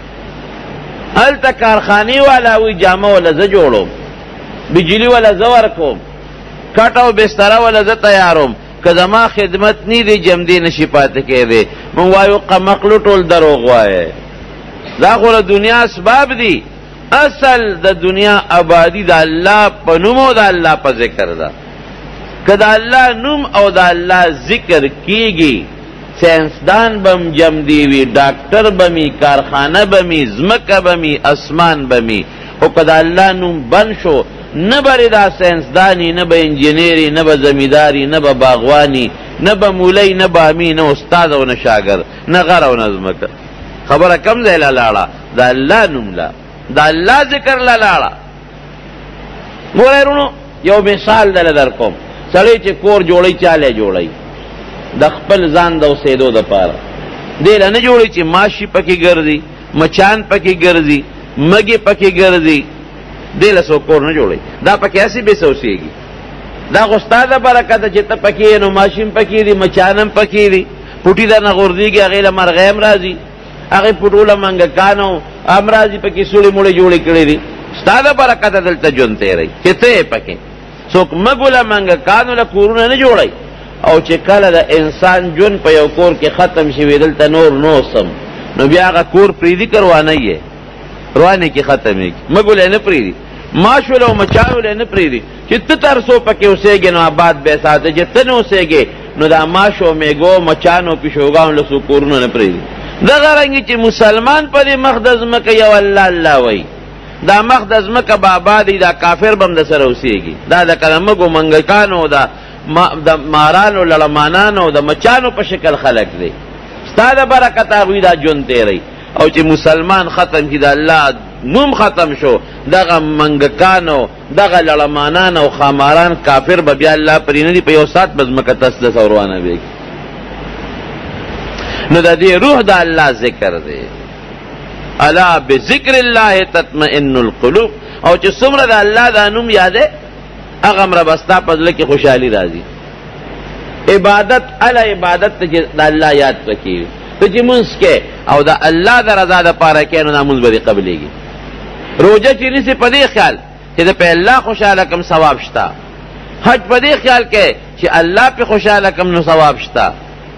هلته کارخانې والا وی جامه وله زه جوړوم، بجلی وله زه ورکوم، کټ او بستره وله زه تیاروم، که زما خدمت نی دی جمدی نشي پاتې کېدی. مونږ وایو قمقلو ټول دروغ وایې، دا خو د دنیا اسباب دي، اصل د دنیا آبادی د الله په نوم او د الله په ذکر ده. که د الله نوم او د الله ذکر کیږي، ساینسدان بم جمدی وي، ډاکټر بمی، کارخانه بمی، ځمکه بمی، اسمان بمی. او که د الله نوم بند شو، نه بری دا ساینسدانی، نه به انجینیری، نه به زمینداری، نه به باغوانی، نه به مولی، نه به امی، نه استاد او نه شاګرد، نه غر او نه ځمکه. خبره کم ځای له لاړه، د الله نوم لا، د الله ذکر له لاړه. ګورئ ورونو یو مثال دله در کوم، سړی چې کور جوړی چاله جوړی، د خپل ځان د اوسېدو دپاره دې له نه جوړي چې ماشي پکې ګرځي، مچان پکې ګرځي، مګې پکې ګرځي، دې له څوک کور نه جوړوي. دا پکې هسې بې څه اوسېږي. دا خو ستا د برکته چې ته پکې یې نو ماشي هم پکې دي، مچان هم پکې دي، پوټي درنه غورځېږي، هغې له مرغۍ هم راځي، هغې پوټو له منګکانو هم راځي، پکې سوړې موړې جوړې کړې دي. ستا د برکته دلته ژوند تېروي چې ته یې پکې. څوک مګو له منګکانو له کورونه نه جوړوي. او چې کله د انسان ژوند په یو کور کې ختم شي دلته نور نوسم، نو بیا هغه کور پرېږدي که روانۍ یې روانۍ کې ختمېږي. مګو له یې نه پرېږدي، ماشو له مچانو له یې نه پرېږدي چې ته تر څو پکې اوسېږې نو آباد به یې ساته. چې ته نه اوسېږې نو دا ماشو میږو مچانو پیشوګانو له څو کورونه نه پرېږدي. دغه رنګې چې مسلمان په دې مخ د ځمکه یو الله الله وایي، دا مخ د ځمکه به آبادي، دا کافر به هم د سره اوسېږي. دا د کلمګو منګکانو د مارانو لړمانانو د مچانو په شکل خلق دی. ستا د برکت هغوی دا ژوند تېروي. او چې مسلمان ختم کړي د الله نوم ختم شو، دغه منګکانو دغه لړمانان او خاماران کافر به بیا الله پرې نه دي، په یو ساعت به ځمکه تسلس او روانه ویږي. نو د دې روح د الله ذکر دی. الا بذکر الله تطمئن القلوب. او چې څومره د الله دا نوم یادې هغه به ستا په زړه کې خوشحالي راځي. عبادت اله عبادت ته چې د الله یاد پکې ته چې مونځ کې او د الله د رضا دپاره کې نو دا مونځ به دې قبلېږي. روژه چې نیسې په دې خیال چې د په الله خوشحاله کم ثواب شته. حج په دې خیال کې چې الله پې خوشحاله کم نو ثواب شته.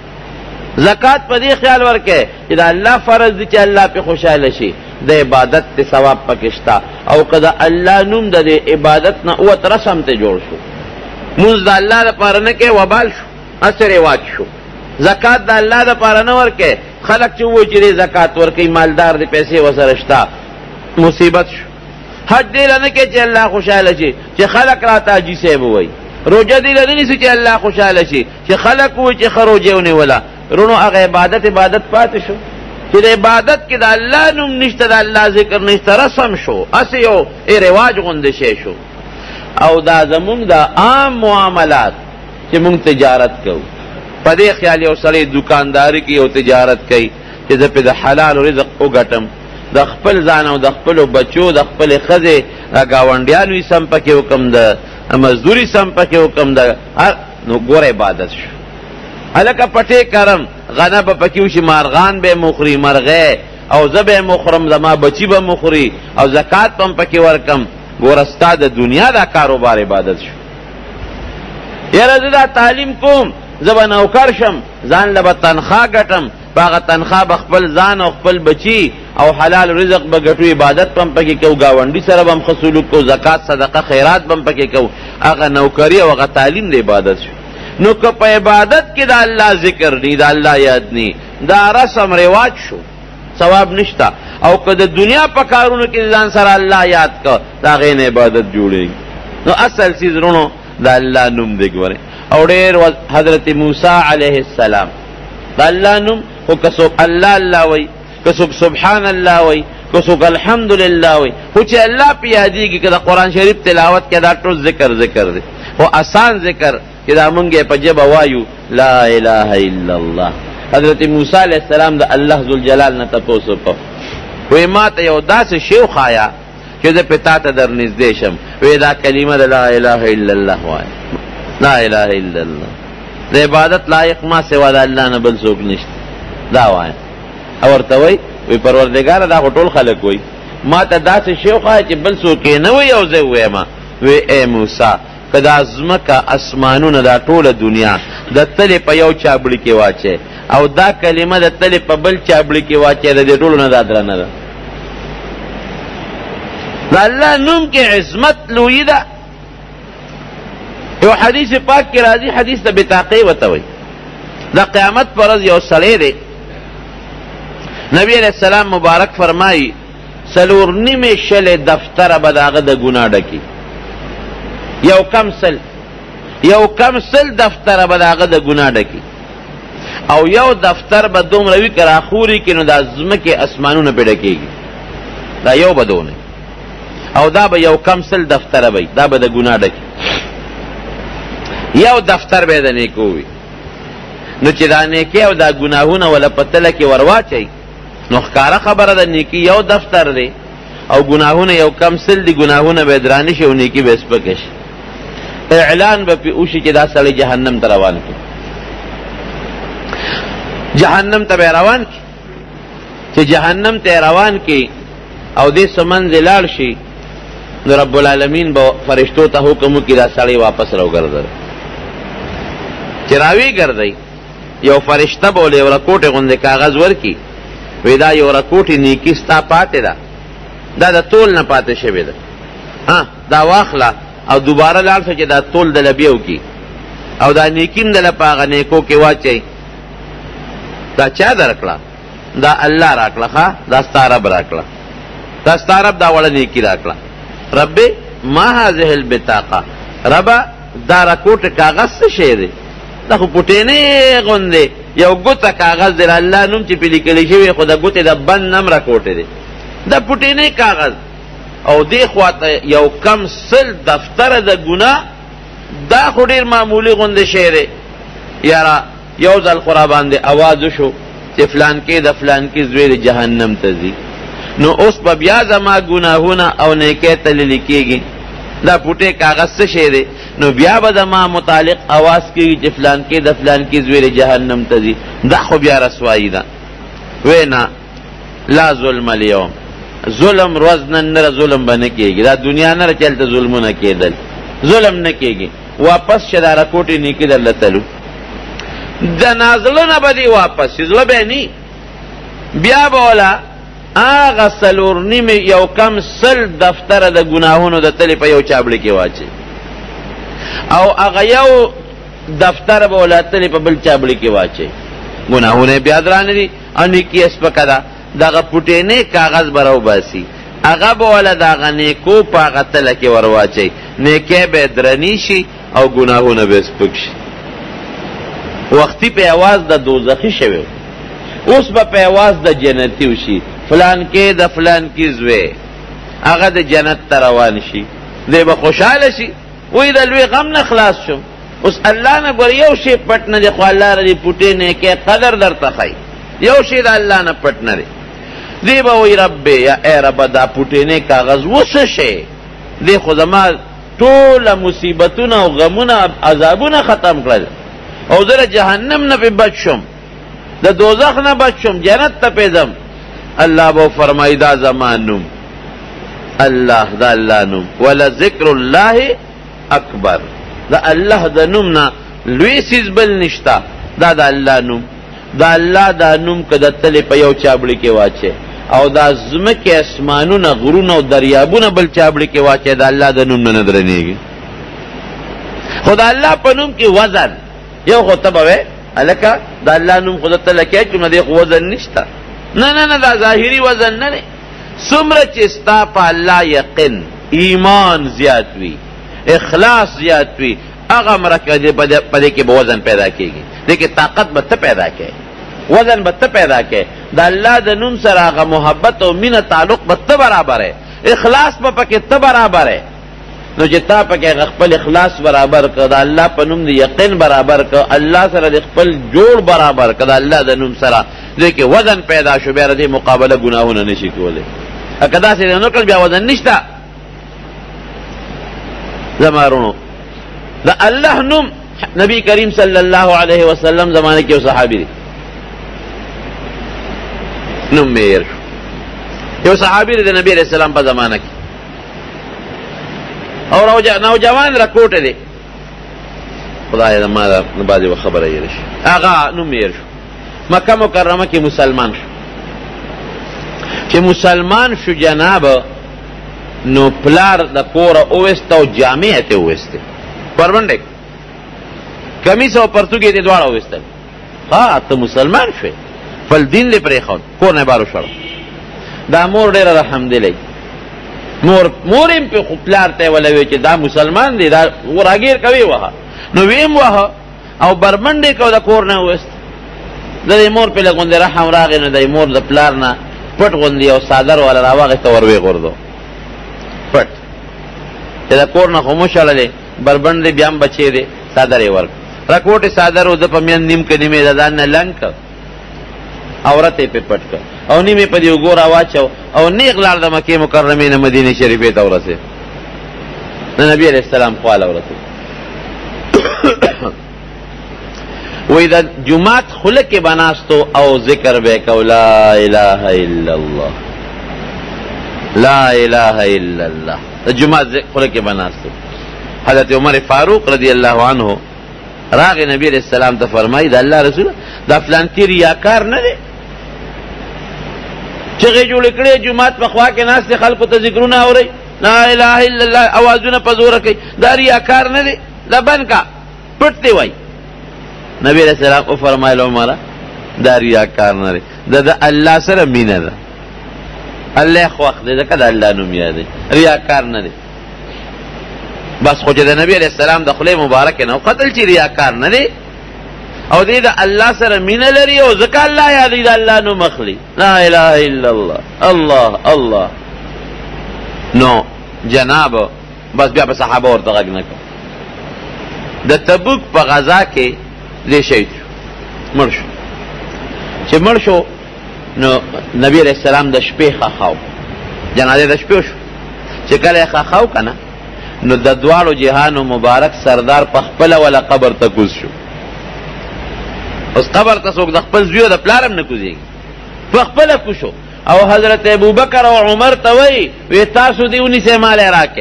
زکات په دې خیال ورکې چې د الله فرض دی چې الله پې خوشحاله شي، د عبادت ته ثواب پکې شته. او که د الله نوم د دې عبادت نه اوت رسم ته جوړ شو، مونځ د الله دپاره نه کې وبال شو، هسې رواج شو. زکات د الله دپاره نه ورکې، خلک چې ووایي چې دې زکات ورکوي، مالدار دې پیسې ورسره شته، مصیبت شو. حج دې له نه کې چې الله خوشحاله شي، چې خلک راته حاجي صاحب ووایي. روژه دې له نه نیسي چې الله خوشحاله شي، چې خلک ووایي چې ښه روژه ونیوله. رونو هغه عبادت پاتې شو چې د عبادت کې د الله نوم نشته، د الله ذکر نشته، رسم شو، هسې یو رواج غوندې شی شو. او دا زمونږ د عام معاملات چې مونږ تجارت کوو، په دې خیال یو سړی دکانداري کې یو تجارت کوي چې زه پې د حلال رزق وګټم، د خپل ځان او د خپلو بچو د خپلې ښځې د ګاونډیانو یې سم پکې وکړم، د مزدوري سم پکې وکړم، نو ګوره عبادت شو. هلکه پټې کرم غنه به پکې وشي، مارغان به مخوري، مرغې او زه به مخورم، زما بچي به مخوري، او زکات به هم پکې ورکم. ګوره ستا د دنیا دا کاروبار عبادت شو. یاره زه دا تعلیم کوم، زه به نوکر شم، ځان له به تنخوا ګټم، په هغه تنخوا به خپل ځان او خپل بچي او حلال رزق به ګټو، عبادت به هم پکې کوو، ګاونډي سره به هم ښه سلوک کوو، زکات صدقه خیرات به هم پکې کوو. هغه نوکري او هغه تعلیم د عبادت شو. نو که په عبادت کې د الله ذکر نی، د الله یاد نی، دا رسم رواج شو، ثواب نشته. او که د دنیا په کارونو کې ځان سره الله یاد که، د هغې نه عبادت جوړېږي. نو اصل څیز رونو د الله نوم دی. ګورئ او ډېر حضرت موسی علیه السلام د الله نوم، خو که څوک الله الله وایي، که څوک سبحان الله وایي، که څوک الحمدلله وایي، خو چې الله پې یادېږي، که د قرآن شریف تلاوت کې دا ټول ذکر دی. خو آسان ذکر چې دا مونږ یې په ژبه وایو لا اله الا الله. حضرت موسی علیه السلام د الله ذوالجلال نه تپوس وکړ، وایي ما ته یو داسې شی وښایه چې زه پې تا ته در نږدې شم. وایي دا کلمه د لا اله الا الله وایه، لا اله الا الله. د عبادت لایق ما سوا د الله نه بل څوک نشته، دا وایه. او ورته وایي پروردګاره دا خو ټول خلک وایي، ما ته داسې شی وښایه چې بل څوک یې نه وایي او زه ووایم. وایي ای موسی، که دا ځمکه اسمانونه دا ټوله دنیا د تلې په یو چابړي کې واچې او دا کلمه د تلې په بل چابړي کې واچې، د دې ټولو نه دا درنه ده. د الله نوم کې عظمت لویي ده. یو حدیث پاک کې راځي، حدیث د بطاقې ورته وایي. د قیامت پر ورځ یو سړی دی، نبی علیہ السلام مبارک فرمایي 4.5 دفتره به د هغه د ګناه ډکي. یو کم سل دفتره به د هغه د ګناه ډکي، او یو دفتر به دومره وي که راخوري کړي نو دا ځمکې اسمانونه پې ډکېږي. دا یو به دونه، او دا به یو کم سل دفتره به دا به د ګناه ډکي. یو دفتر به د نیکو وي، نو چې دا نیکی او دا ګناهونه ولا په تله کې ورواچئ نو ښکاره خبره ده نیکي یو دفتر دی او ګناهونه یو کم سل دي ګناهونه به درانه شي او نیکي به سپکه شي اعلان به پې وشي چې دا سړی جهنم ته روان کړي جهنم ته به روان کړي چې جهنم ته روان کړي او دې څه منځې لاړ شي نو رب العالمین به فرشتو ته حکم وکړي دا سړی واپس راوګرځوي چې راوی ګرځئ یو فرشته به ولې یو رکوټې غوندې کاغذ ورکړي وی دا یو رکوټې نیکي ستا پاتې ده دا د تول نه پاتې شوې ده دا واخله او دوباره لاړ شه چې دا تول دله بیا وکړي او دا نیکي هم دله په هغه نیکو کې واچئ دا چا درکړه دا الله راکړه ښه دا ستا رب راکړه دا ستا رب دا وړه نیکي راکړه رب ما هذه البطاقه ربه دا رکوټ کاغذ څه شی دی دا خو پوټینې غوندې یو ګوته کاغذ دی الله نوم چې پې لیکلی شوی خو د ګوتې د بند نم رکوټې دی دا پوټینې کاغذ او دې خواته یو کم سل دفتره د ګناه دا خو ډېر معمولي غوندې شی دی یاره یو ځل خو را باندې اواز وشو چې فلانکې د فلانکې زوی د جهنم ته ځي نو اوس به بیا زما ګناهونه او نیکۍ تللي کېږي دا پوټې کاغذ څه شی دی نو بیا به زما متعلق اواز کېږي چې فلانکې د فلانکې زوی د جهنم ته ځي دا خو بیا رسوایي ده وی نه لا ظلم اليوم ظلم روز نن نره ظلم به نه کېږي دا دنیا نره چې هلته ظلمونه کېدل ظلم نه کېږي واپس شه دا رکوټې نیکي درله تلو د نازله نه به دې واپس شي زړه به نی بیا به وله هغه څلور نیمې یو کم سل دفتره د ګناهونو د تلې په یو چابړې کې واچي او هغه یو دفتر به وله تلې په بل چابړې کې واچي ګناهونه یې بیا درانه دي او نیکي یې سپکه ده دغه پوټینې کاغذ به راوباسي هغه به وله د هغه نیکو په هغه تله کې ور واچئ نیکۍ به یې درنې شي او ګناهونه به یې سپک شي وختي په اواز د دوزخي شوی اوس به په اواز د جنتي وشي فلانکې د فلانکې زوی هغه د جنت ته روان شي دی به خوشحاله شي وی د لوی غم نه خلاص شم اوس الله نه ګوره یو شی پټ نه دی خو الله را دې پوټې نیکۍ قدر درته ښایي یو شی د الله نه پټ نه دی دی به وی رب یا ای ربه دا پوټینې کاغذ وڅه شی دی خو زما ټوله مصیبتونه او غمونه عذابونه ختم کړل او زه د جهنم نه پې بچ شم د دوزخ نه بچ شم جنت ته پې ځم الله به فرمایي دا زما نوم الله دا الله نوم ولذکر الله اکبر دا الله د نوم نه لوی څیز بل نشته دا د الله نوم دا الله دا نوم که د تلې په یو چابړي کې واچې او دا ځمکې اسمانونه غرونه او دریابونه بل چابړي کې واچې د الله د نوم نه نه درنېږي خو د الله په نوم کې وزن یو خو ته به وې هلکه د الله نوم خو درته لکې چې نه دی خو وزن نشته نه نه نه دا ظاهري وزن نه دی څومره چې ستا په الله یقین ایمان زیات وي اخلاص زیات وي هغه مرکه په دې کې به وزن پیدا کېږي دې کې طاقت به ته پیدا کړې وزن به ته پیدا کړې د الله د نوم سره هغه محبت او مینه تعلق به ته برابر اخلاص به پکې ته برابر نو چې تا پکې خپل اخلاص برابر کړ د الله په نوم د یقین برابر کړ الله سره د خپل جوړ برابر کړ د الله د نوم سره دې کې وزن پیدا شو بیا د مقابله ګناهونه نشي کولی که داسې نه کړ بیا وزن نشته زمارونو د الله نوم نبی کریم صلی الله علیه وسلم زمانه کې یو صحابي دی نوم یې هېر شو یو صحابي دی د نبی علیه السلام په زمانه کې او نوجوان رکوټه دی خدای ما د بعضې خبره هېره شي هغه نوم یې هېر شو مکه مکرمه کې مسلمان شو چې مسلمان شو جناب نو پلار د کوره اوویسته او جامې یې ته اوویستې پرونډې کمیس او پرتوګې دې دواړه اوویستل ها ته مسلمان شوې خپل دین دې پرېښود کور نه بار وشړو دا مور ډېره رحم دلی مور یې پې خو پلار ته یې ولوی چې دا مسلمان دی دا راګیر کوي وهه نو ویم وهه او برمنډې کو د کور نه وویست د دې مور پې لږ غوندې رحم راغی نو د مور د پلار نه پټ غوندې یو څادر والا راواخېسته ور ویې غورځو پټ چې د کور نه خو مو شړلې بربنډ دی بیا هم بچی دی څادر یې ورکړ رکوټ صادر و د په میان نیم کې نیمه د ځان نه لنګ کړ عورت یې په پټ کړ او نیمه په دې وګور واچو او نیغ لاړ د مکې مکرمې نه مدینه شریفې ته ورسېد نبی علیہ السلام خواله ورسېد وی دا جماعت خوله کې بناستو او ذکر به کو لا اله الا الله لا اله الا الله دا جماعت خوله کې بناستو حضرت عمر فاروق رضی الله عنه راغ نبی علیہ السلام ته فرمایي دا الله رسول دا فلان کې ریاکار نه دی چغې جوړ کړې جماعت په خوا کې ناس خلکو ته ذکرونه اوري لا اله الا الله اوازونه په زور کوي دا ریاکار نه دی لبن کا پټ دی وای نبی علیہ السلام او فرمایله عمر دا ریاکار نه دی دا الله سره مینه ده الله خو وخت دی کله الله نوم یاد ریاکار نه دی بس خو چې د نبی علیہ السلام د خله مبارک نه قتل چې ریاکار نه دی او دې د الله سره مینه لري او ځکه الله یاد دی الله نو مخلي لا اله الا الله الله الله نو جناب بس بیا په صحابه ورته غږ نه کړ د تبوک په غزا کې دې شهید مړ شو چې مړ شو نو نبی علیہ السلام د شپې خاو جنازه د شپې شو چې کله خاو کنه نو د دواړو جهانو مبارک سردار په خپل ولا قبر ته کوز شو اوس قبر ته څوک د خپل زوی د پلارم نه کوزيږي په خپل کوشو او حضرت ابوبکر او عمر ته وی تاسو دیونی سے مال راکه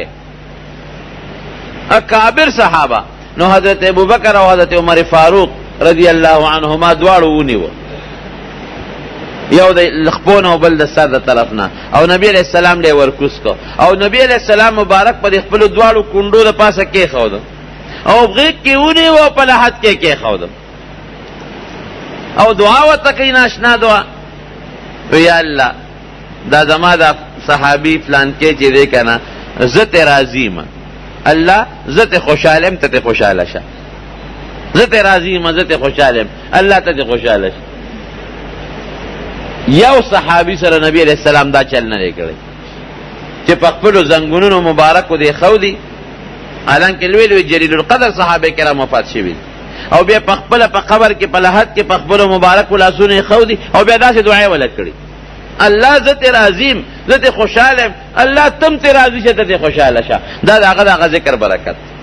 اکابر صحابه نو حضرت ابوبکر او حضرت عمر فاروق رضی الله عنهما دواړو ونیو یو د لخپون او بل د سر د طرفنا او نبی علیہ السلام له ورکوس کو او نبی علیہ السلام مبارک په خپل دواړو کندو د پاسه کې خود او غیږ کې ونی او په لحد کې خود او دعا وتکین آشنا دعا یا الله دا زما دا صحابی فلان کې چې دې کنه عزت راضی ما الله عزت خوشالم ته خوشاله شه عزت راضی ما عزت خوشالم الله ته خوشاله شه یو صحابی سره نبی علیہ السلام دا چل نه کړی چې په خپل زنګونونو مبارک دي خودي الان کې لوی جلیل القدر صحابه کرام وفات شوی او بیا په خپل په قبر کې په لحد کې په خپل مبارک ولاسونه خودي او بیا داسې دعا ولا کړی الله ذات عظیم ذات خوشاله الله تم ته راضی شه ته خوشاله شه دا هغه ذکر برکت